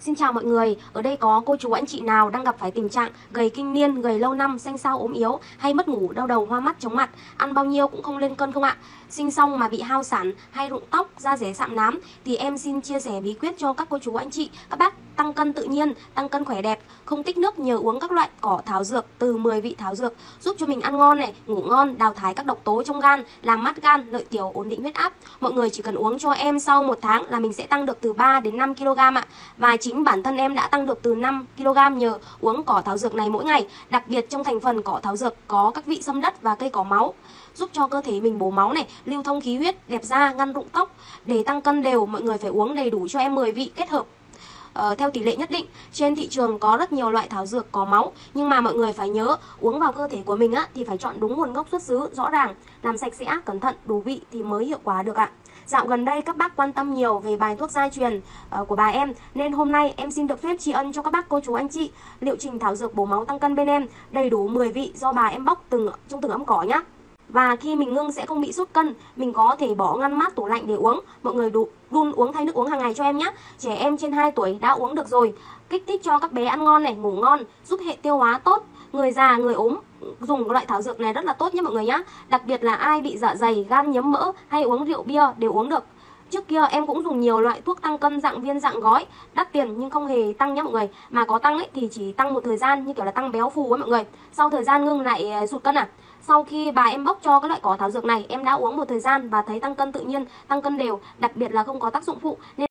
Xin chào mọi người, ở đây có cô chú anh chị nào đang gặp phải tình trạng gầy kinh niên, gầy lâu năm, xanh xao ốm yếu, hay mất ngủ, đau đầu, hoa mắt, chóng mặt, ăn bao nhiêu cũng không lên cân không ạ? Sinh xong mà bị hao sản hay rụng tóc, da rẻ sạm nám thì em xin chia sẻ bí quyết cho các cô chú anh chị, các bác tăng cân tự nhiên, tăng cân khỏe đẹp, không tích nước nhờ uống các loại cỏ thảo dược từ 10 vị thảo dược giúp cho mình ăn ngon này, ngủ ngon, đào thải các độc tố trong gan, làm mát gan, lợi tiểu, ổn định huyết áp. Mọi người chỉ cần uống cho em sau 1 tháng là mình sẽ tăng được từ 3 đến 5 kg ạ. Và chính bản thân em đã tăng được từ 5 kg nhờ uống cỏ thảo dược này mỗi ngày. Đặc biệt trong thành phần cỏ thảo dược có các vị xâm đất và cây cỏ máu, giúp cho cơ thể mình bổ máu này, lưu thông khí huyết, đẹp da, ngăn rụng tóc. Để tăng cân đều, mọi người phải uống đầy đủ cho em 10 vị kết hợp theo tỷ lệ nhất định. Trên thị trường có rất nhiều loại thảo dược có máu, nhưng mà mọi người phải nhớ uống vào cơ thể của mình thì phải chọn đúng nguồn gốc xuất xứ rõ ràng, làm sạch sẽ, cẩn thận, đủ vị thì mới hiệu quả được ạ. Dạo gần đây các bác quan tâm nhiều về bài thuốc gia truyền của bà em, nên hôm nay em xin được phép tri ân cho các bác cô chú anh chị liệu trình thảo dược bổ máu tăng cân bên em đầy đủ 10 vị do bà em bóc trong từng ấm cỏ nhá. Và khi mình ngưng sẽ không bị sút cân, mình có thể bỏ ngăn mát tủ lạnh để uống. Mọi người đun uống thay nước uống hàng ngày cho em nhé. Trẻ em trên 2 tuổi đã uống được rồi. Kích thích cho các bé ăn ngon này, ngủ ngon, giúp hệ tiêu hóa tốt. Người già, người ốm dùng loại thảo dược này rất là tốt nhé mọi người nhé. Đặc biệt là ai bị dạ dày, gan nhiễm mỡ hay uống rượu bia đều uống được. Trước kia em cũng dùng nhiều loại thuốc tăng cân dạng viên dạng gói, đắt tiền nhưng không hề tăng nhé mọi người. Mà có tăng thì chỉ tăng một thời gian, như kiểu là tăng béo phù ấy mọi người. Sau thời gian ngưng lại sụt cân Sau khi bà em bóc cho các loại cỏ thảo dược này, em đã uống một thời gian và thấy tăng cân tự nhiên, tăng cân đều, đặc biệt là không có tác dụng phụ. Nên